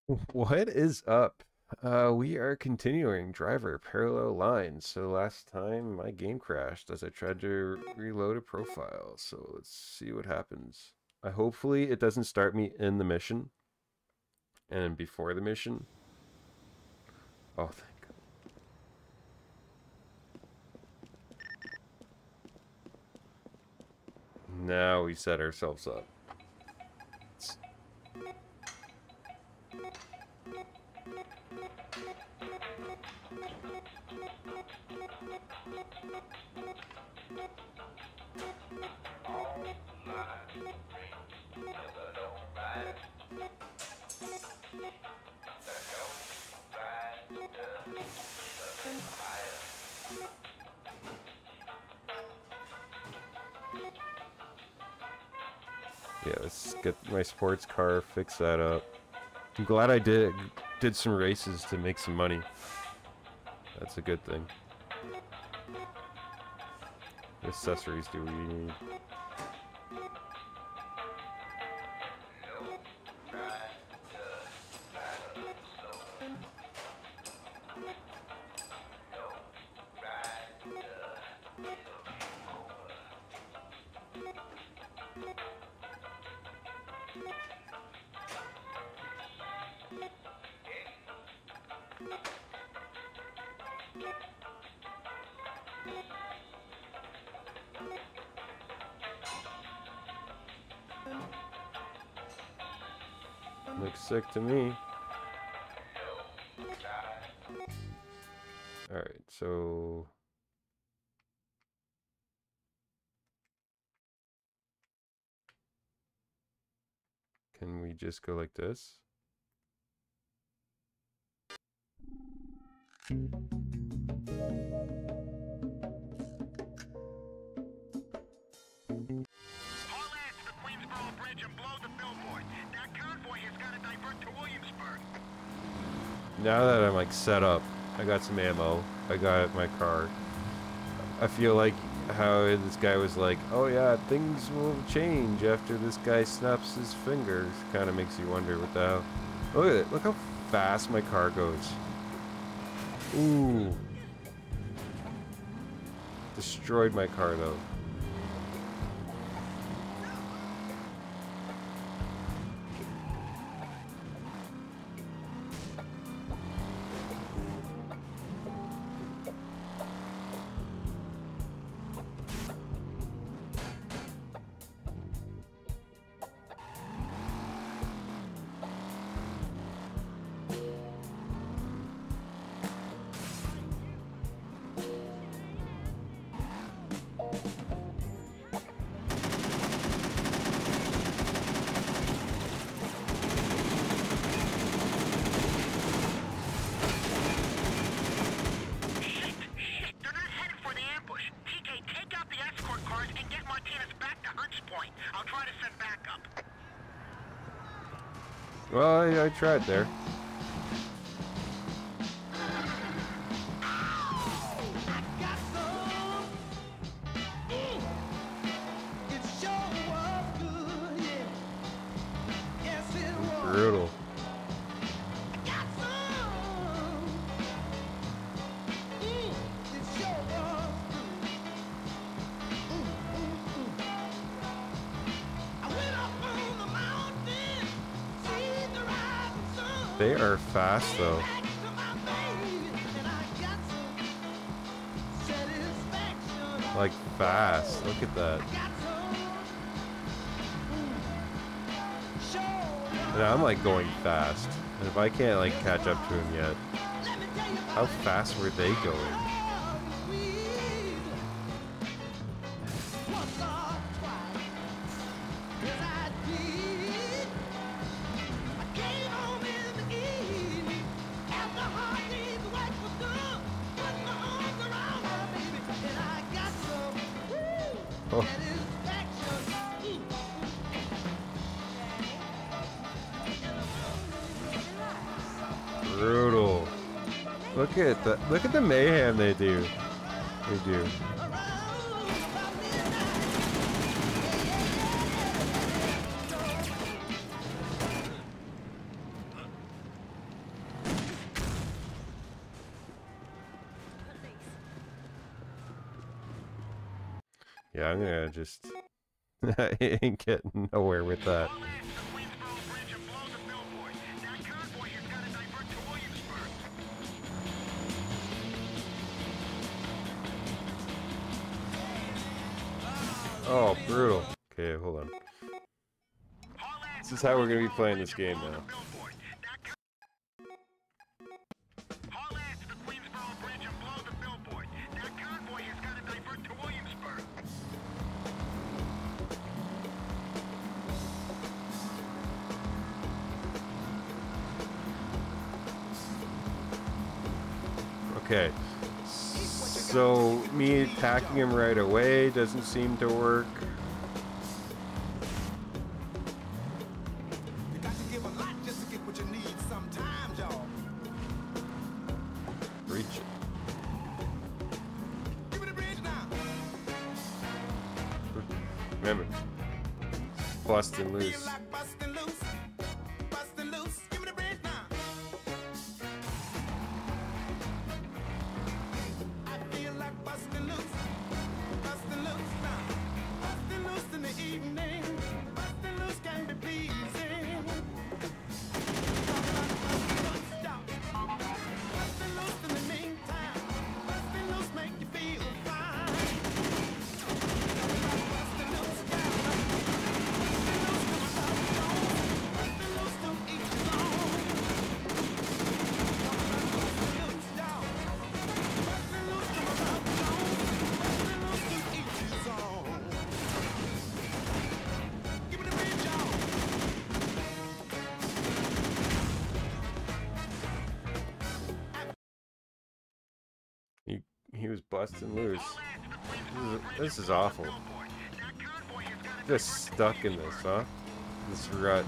What is up? We are continuing driver parallel lines. So last time my game crashed as I tried to reload a profile. So let's see what happens. Hopefully it doesn't start me in the mission and before the mission. Oh, thank God. Now we set ourselves up. Yeah, let's get my sports car, fix that up. I'm glad I did some races to make some money. That's a good thing. What accessories do we need? Looks sick to me. Alright, so... Can we just go like this? Now that I'm like set up, I got some ammo, I got my car. I feel like how this guy was like, oh yeah, things will change after this guy snaps his fingers. Kind of makes you wonder what the hell. Look at it, look how fast my car goes. Ooh. Destroyed my car though. Well, I tried there. Brutal. They are fast though. Like fast. Look at that. And I'm like going fast. And if I can't like catch up to him yet, how fast were they going? Oh. Brutal. Look at that. Look at the mayhem they do. They do. Yeah, I'm gonna just... I ain't getting nowhere with that. Oh, brutal. Okay, hold on. This is how we're gonna be playing this game now. Okay. So, me attacking him right away doesn't seem to work. Reach it. Remember, busting loose. He was busting loose. This is awful. Just stuck in this, huh? This rut.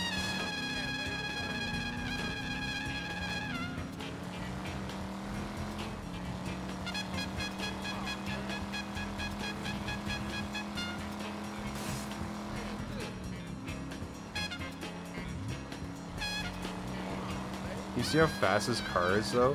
You see how fast his car is, though?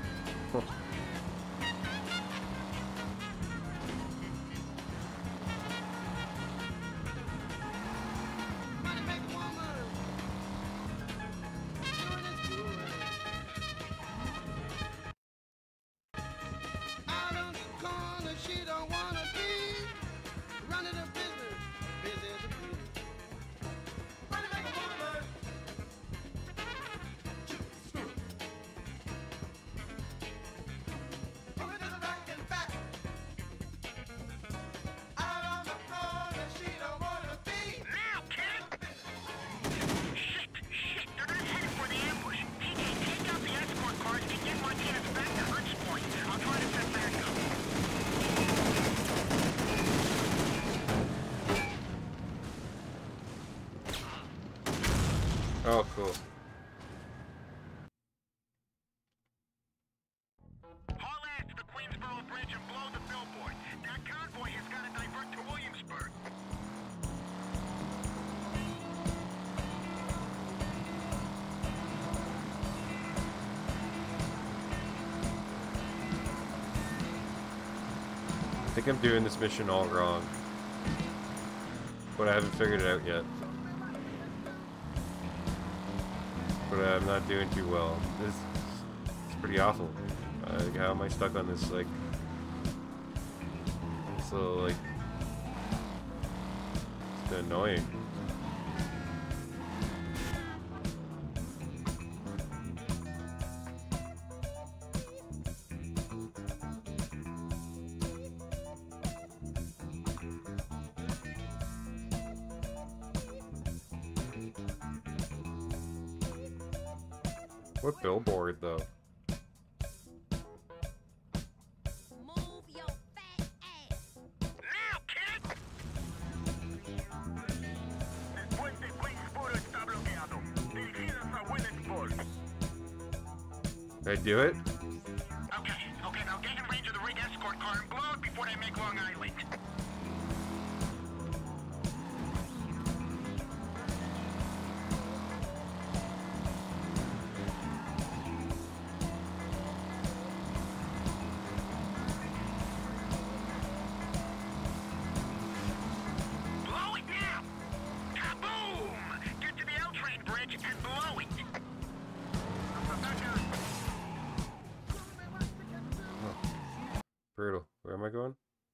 Oh, cool. Haul ass to the Queensboro Bridge and blow the billboard. That convoy has got to divert to Williamsburg. I think I'm doing this mission all wrong. But I haven't figured it out yet. But I'm not doing too well. It's pretty awful. How am I stuck on this, like... This little, like... It's annoying. What billboard, though? Move your fat ass. Now, kid! El puente Queensboro está bloqueado. Dirigidas a Williamsburg. Did I do it? Okay, now get in range of the rig escort car and blow it before they make Long Island. Brutal. Where am I going?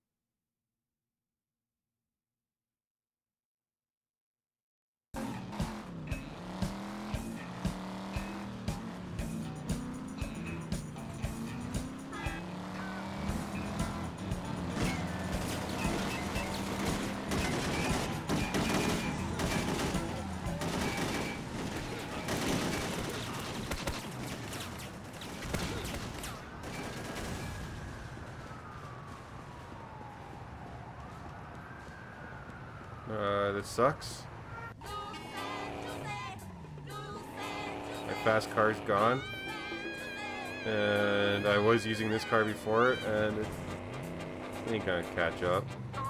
This sucks. My fast car's gone. And I was using this car before, and it ain't gonna catch up.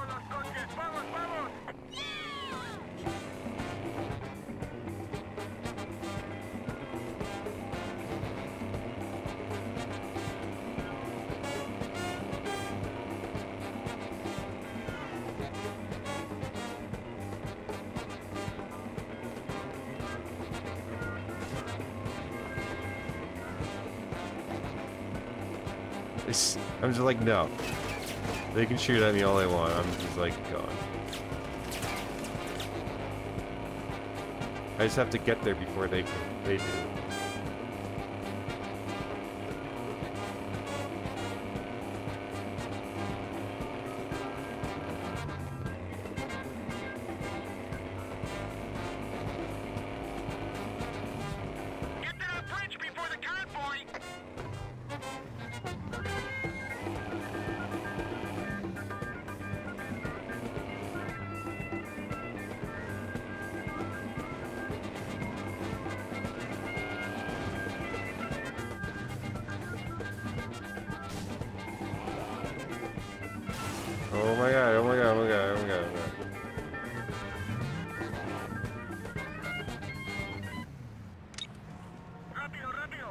I'm just like, no. They can shoot at me all they want. I'm just like, gone. I just have to get there before they do. Get to that bridge before the convoy! Oh my god, oh my god, oh my god, oh my god, oh my god. Rápido, rápido!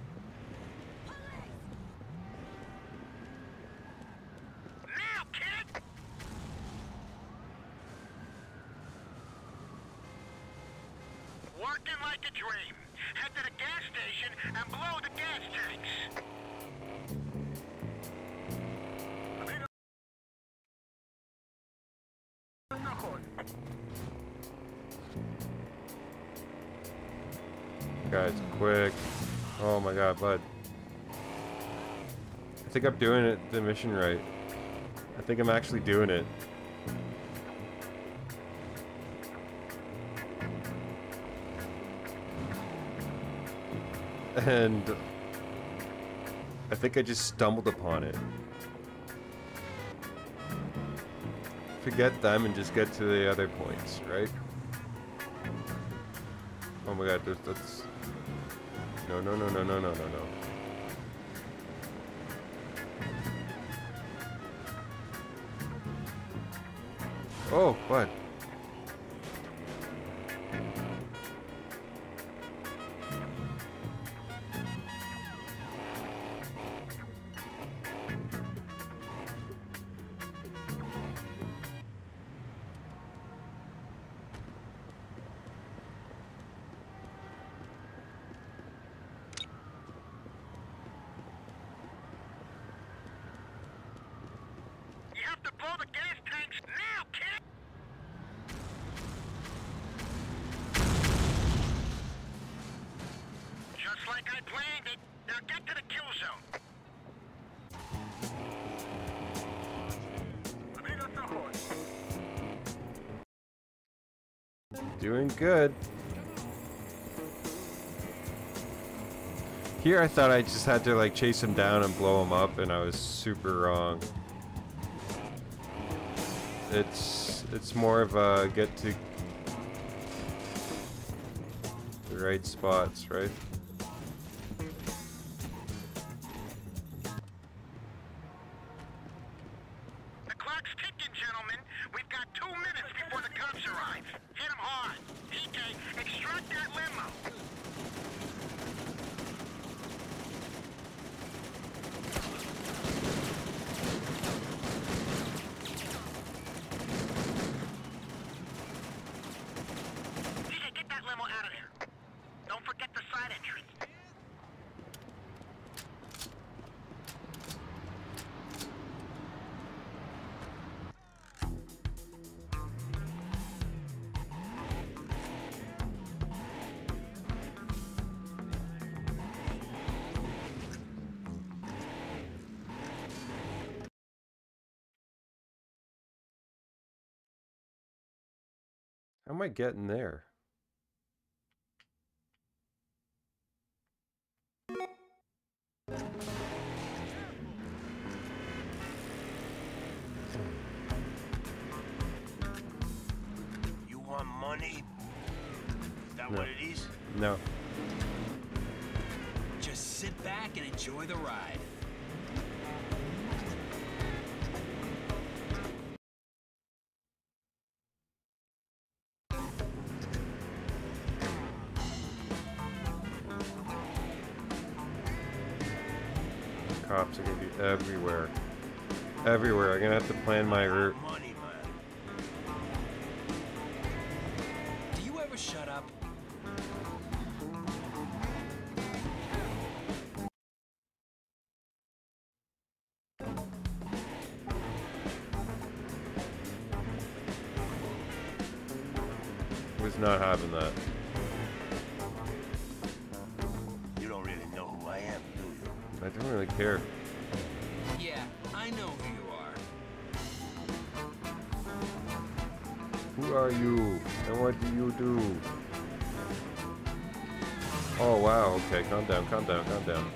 Now, kid! Working like a dream. Head to the gas station and blow the gas tanks. Guys, quick. Oh my god, bud. I think I'm doing it, the mission right. I think I'm actually doing it. And I think I just stumbled upon it. Forget them and just get to the other points, right? Oh my god, that's... No, no, no, no, no, no, no, no. Oh, what? You have to blow the gas tanks now, kid! Just like I planned it. Now get to the kill zone. Doing good. Here I thought I just had to like chase him down and blow him up, and I was super wrong. It's more of a get to the right spots, right? The clock's ticking, gentlemen. We've got 2 minutes before the cops arrive. Hit them hard. TK, extract that limo. TK, get that limo out of there. Don't forget the side entry. How am I getting there? You want money? Is that No. what it is? No. Just sit back and enjoy the ride. Cops are gonna be everywhere. Everywhere. I'm gonna have to plan my route. Money, man. Do you ever shut up? Was not having that. You don't really know who I am, do you? I don't really care. Yeah, I know who you are. Who are you? And what do you do? Oh wow, okay, calm down, calm down, calm down.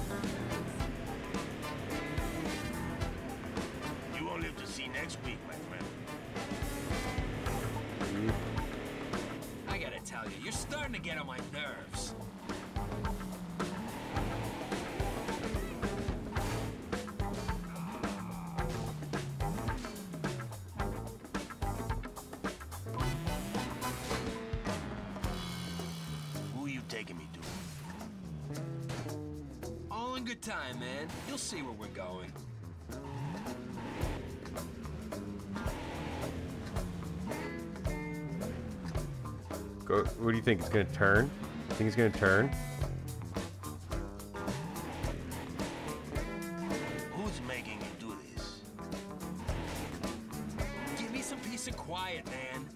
You won't live to see next week, my friend. I gotta tell you, you're starting to get on my nerves. Who are you taking me to? All in good time, man. You'll see where we're going. Go. What do you think? It's gonna turn? Think it's gonna turn? Who's making you do this? Give me some peace and quiet, man.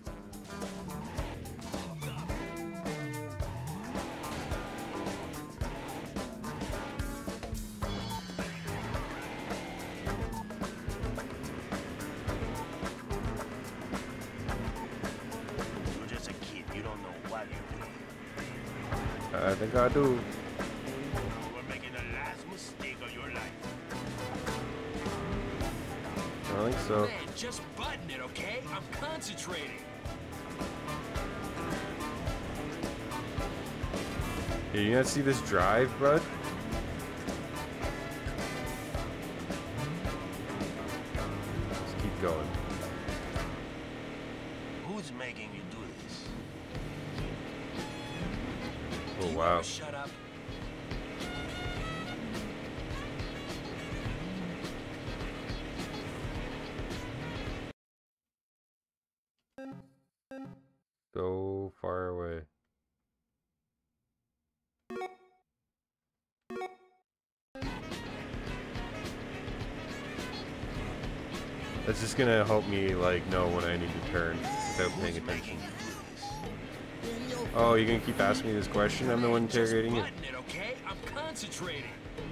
You're just a kid. You don't know what you're doing. I think I do. You are making the last mistake of your life. I think so. Man, just button it, okay? I'm concentrating. Yeah, you not see this drive, bud? Let's keep going. Who's making you do this? Do Oh you wow. ever shut up? So far away. That's just gonna help me like know when I need to turn without paying Who's making attention. you do this? Oh, you're gonna keep asking me this question? I'm the one Just interrogating you. button it, okay? I'm concentrating.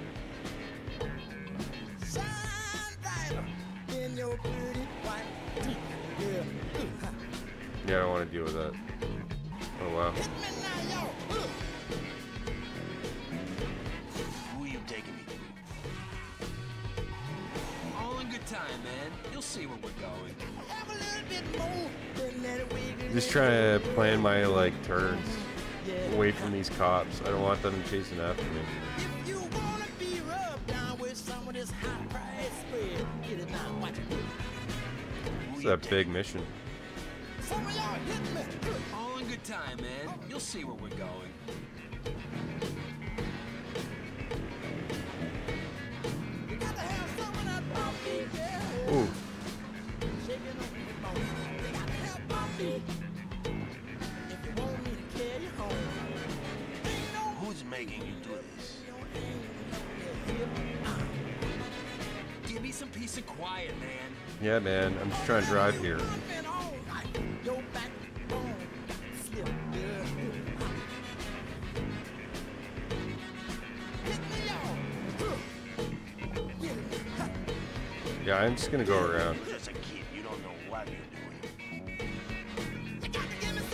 Yeah, I don't want to deal with that. Oh wow. Who are you taking me to? All in good time, man. You'll see where we're going. Just trying to plan my like turns away from these cops. I don't want them chasing after me. If you wanna be rubbed down with some of this high price spread, get it now, watch it. It's a big mission. Some of y'all hit me. All in good time, man. You'll see where we're going. You gotta have some of that bumpy, yeah. Ooh. Shaking on your bone. You gotta have bumpy. If you want me to carry you home. Ain't no Who's making you do this? Give me some peace and quiet, man. Yeah, man. I'm just trying to drive here. been all night. Your backbone slip, yeah. Hit me off. Get it. Yeah, I'm just gonna go around. You're just a kid. You don't know what you're doing. You got to give me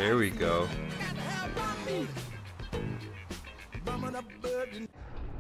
There we go. Got to help my feet. Bumming up birds and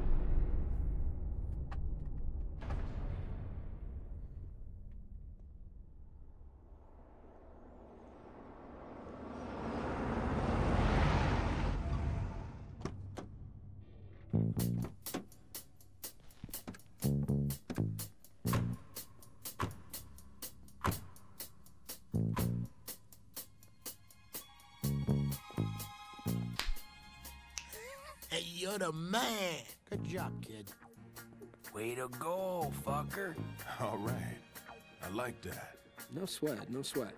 hey, you're the man. Good job, kid. Way to go, fucker. All right. I like that. No sweat, no sweat.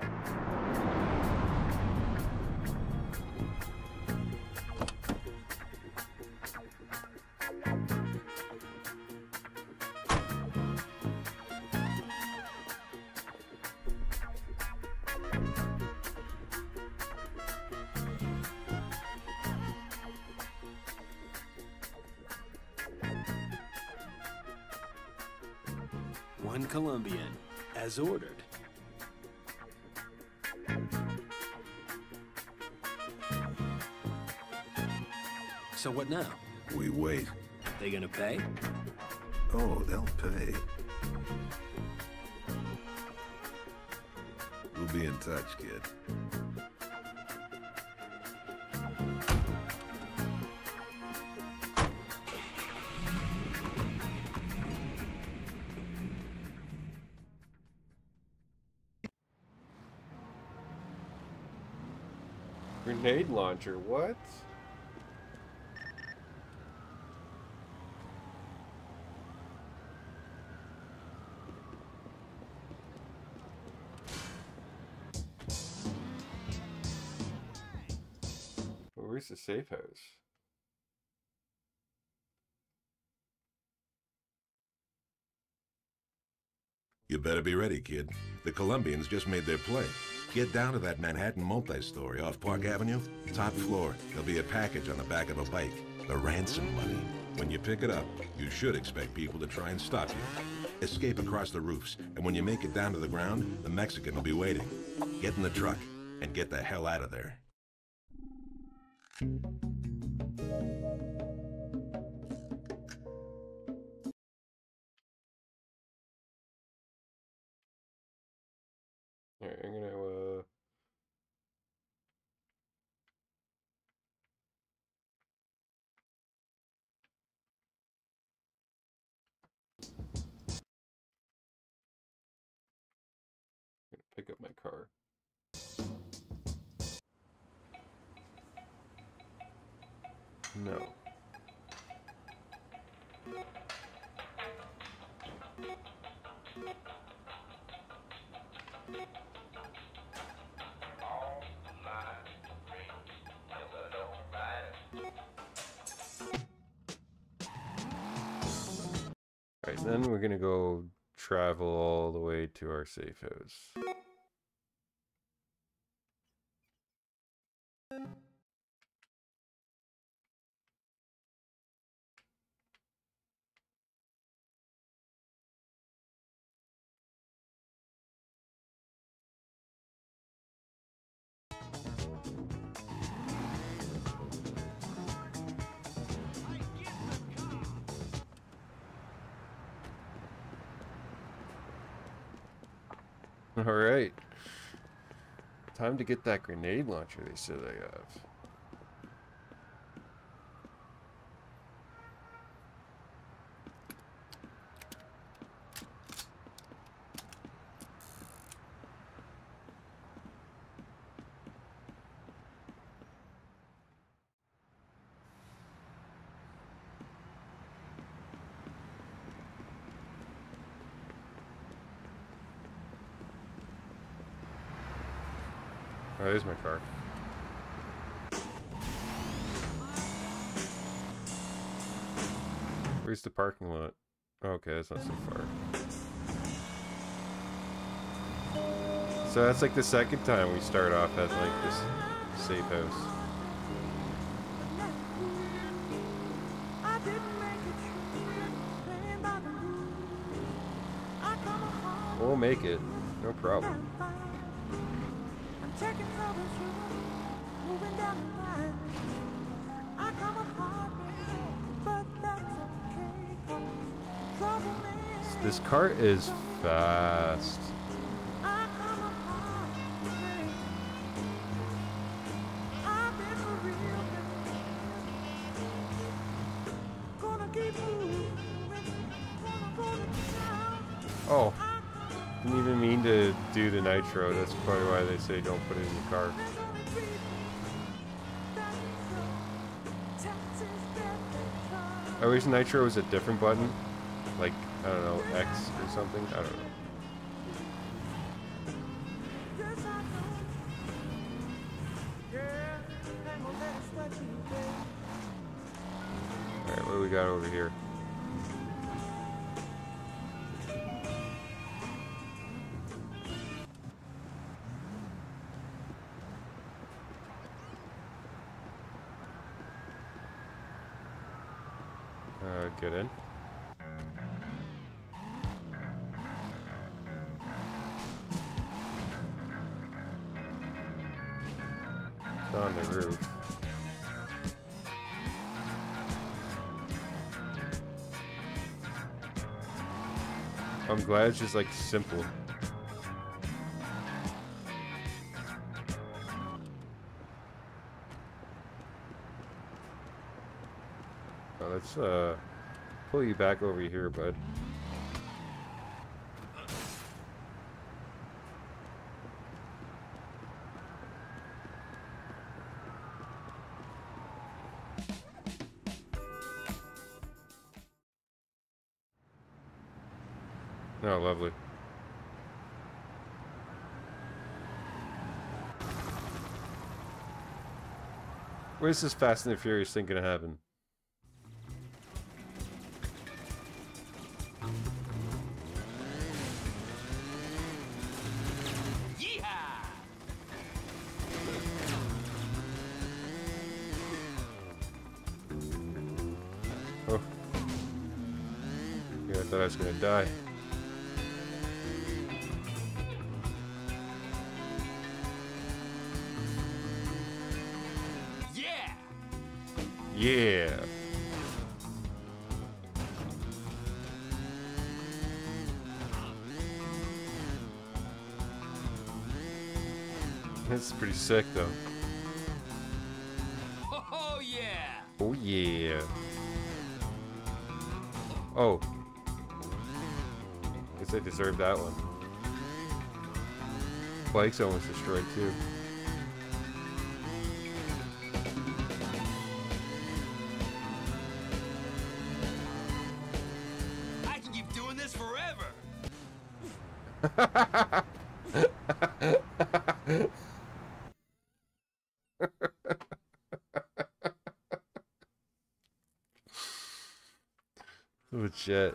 One Colombian, as ordered. So what now? We wait. They gonna pay? Oh, they'll pay. We'll be in touch, kid. Grenade launcher, what? Where's the safe house? You better be ready, kid. The Colombians just made their play. Get down to that Manhattan multi-story off Park Avenue. Top floor. There'll be a package on the back of a bike. The ransom money. When you pick it up, you should expect people to try and stop you. Escape across the roofs, and when you make it down to the ground, the Mexican will be waiting. Get in the truck, and get the hell out of there. Alright, I'm gonna pick up my car. No. Alright, then we're gonna go travel all the way to our safe house. Alright. Time to get that grenade launcher they said I have. Oh, there's my car. Where's the parking lot? Okay, that's not so far. So that's like the second time we start off at like this safe house. I didn't make it. Playing by the rules. I come home We'll make it. No problem. and taking troubleshooting, moving down the line. I come apart, but that's okay, 'cause trouble man. This cart is fast. I come apart, babe. I've been for real, babe. Gonna keep moving, gonna go to town. Oh, didn't even mean to do the nitro. That's probably why they say don't put it in the car. There's only three things that can show taxes that they try. I wish nitro was a different button, like I don't know, X or something. I don't know. Yes, I know. Yeah, ain't gonna let it sweat you, babe. All right, what do we got over here? Get in. It's on the roof. I'm glad it's just like simple. Now let's pull you back over here, bud. Oh, lovely. Where's this Fast and the Furious thing gonna happen? Oh. Yeah, I thought I was gonna die. Yeah. That's pretty sick, though. Oh yeah! Oh yeah. Oh. Guess I deserved that one. Bike's almost destroyed too. I can keep doing this forever! Oh shit.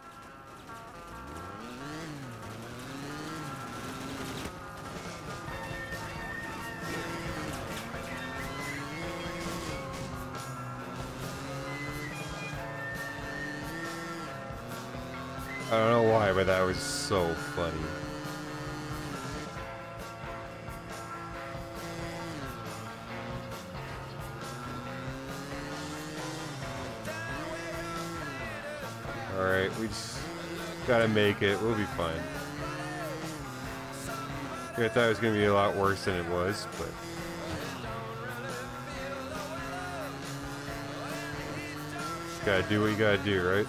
I don't know why, but that was so funny. Alright, we just gotta make it. We'll be fine. I thought it was gonna be a lot worse than it was, but... Just gotta do what you gotta do, right?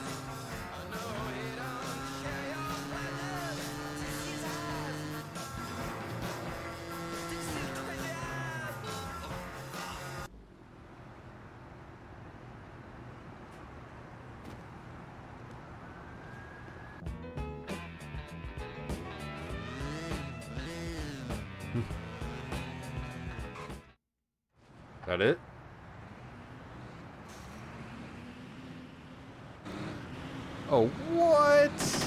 That it? Oh, what?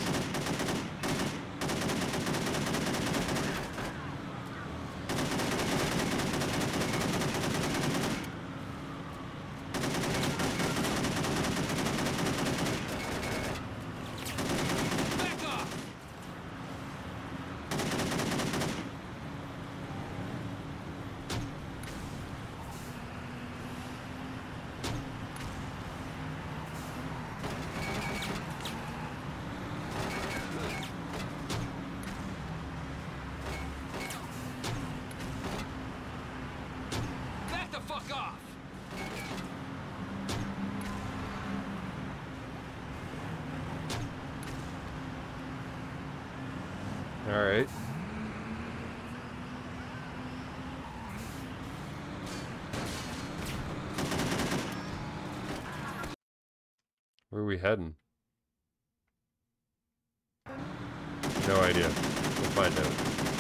Back off! Alright. Where are we heading? No idea. We'll find out.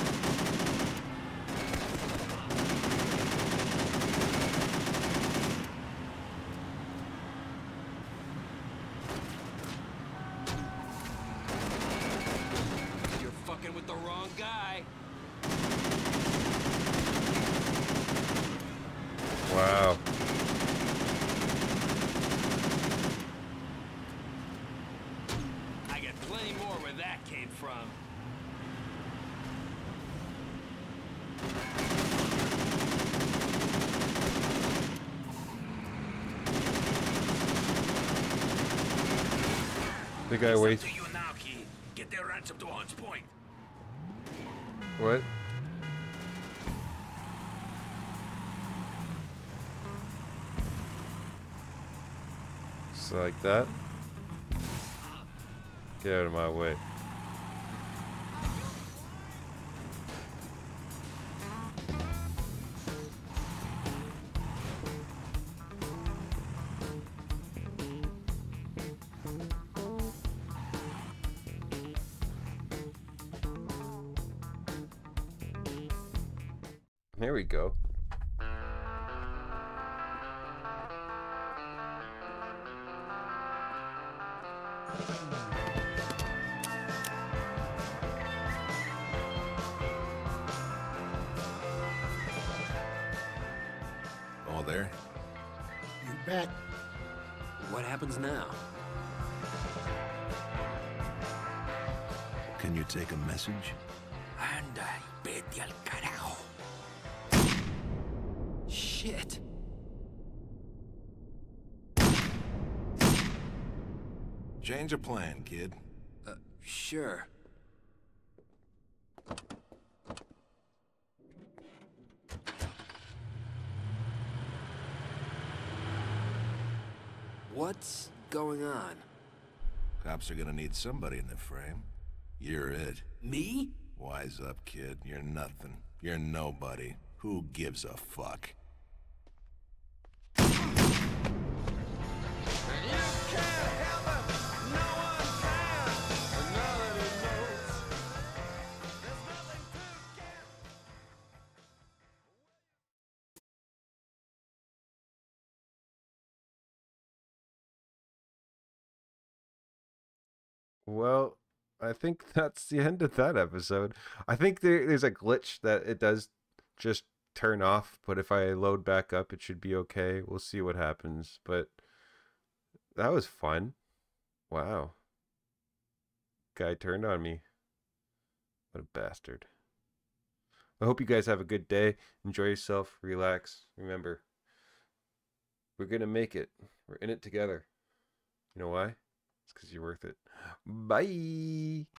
You're fucking with the wrong guy. Wow. I got plenty more where that came from. The guy waits. To you now, kid. Get their ransom to Hunts Point. What? Just like that. Get out of my way. There we go. All there? You bet. What happens now? Can you take a message? Anda, vete al carajo. Shit. Change of plan, kid. Sure. What's going on? Cops are gonna need somebody in the frame. You're it. Me? Wise up, kid. You're nothing. You're nobody. Who gives a fuck? Well, I think that's the end of that episode. I think there's a glitch that it does just turn off, but if I load back up, it should be okay. We'll see what happens. But that was fun. Wow. Guy turned on me. What a bastard. I hope you guys have a good day. Enjoy yourself. Relax. Remember, we're going to make it. We're in it together. You know why? It's because you're worth it. Bye.